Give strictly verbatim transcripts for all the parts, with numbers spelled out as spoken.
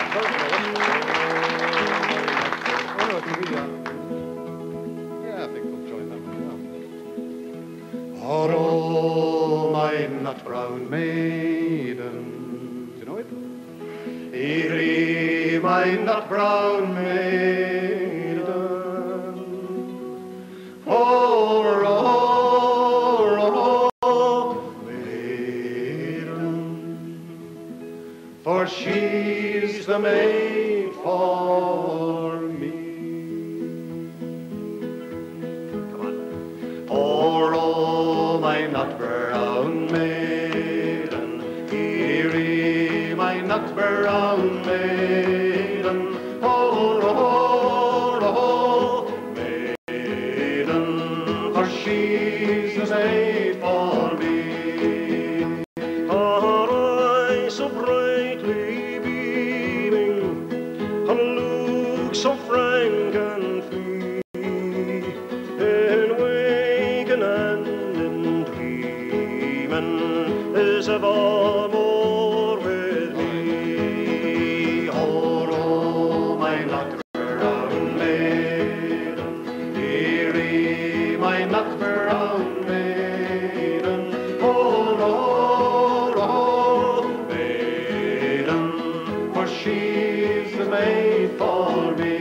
Yeah, I think we'll join that one now. Oh, my nut brown maiden. Do you know it? Eerie, my nut brown maiden. Oh, oh, oh, maiden. For she's the maid for me. Come on. Oh, oh, my nut brown maiden. Eerie, my nut brown maiden. Oh, oh, oh, maiden, for she's the maid for me. Her eyes so brightly beaming, her look so frank and free, in waking and in dreaming is evermore with me. Oh, oh, my nut brown maiden, eerie, my nut brown maiden. Oh, oh, oh, maiden, for she's the maid for me.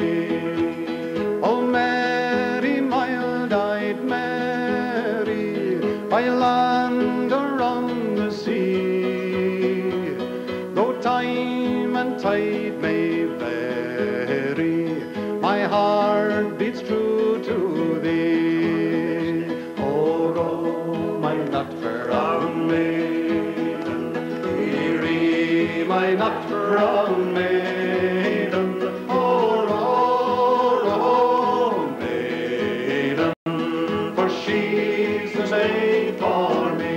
Oh, Mary, mild-eyed Mary, by land around the sea, though time and tide may vary, my heart beats true to thee. Oh, oh, my nut brown maiden, eerie, my nut brown maiden. Oh, oh, oh, maiden, for she's the maid for me.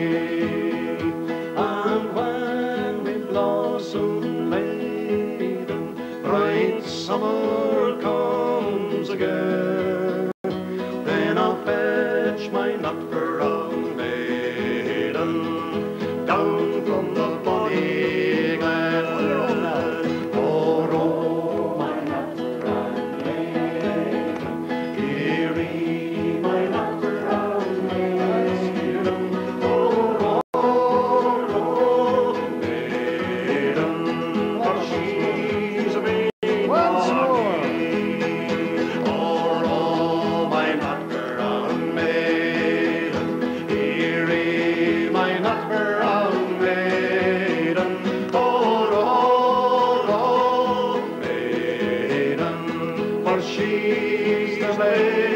And when we blossom, maiden, bright summer comes again, then I'll fetch my nut brown maiden down from the bonny glen. Oh, oh, my nut brown maiden, eerie, my nut brown maiden. Oh, oh, oh, maiden, for she's a maid Once for more. me. Oh, oh, my nut brown maiden, eerie, my nut brown maiden. Oh, oh, oh, maiden, for she's the maid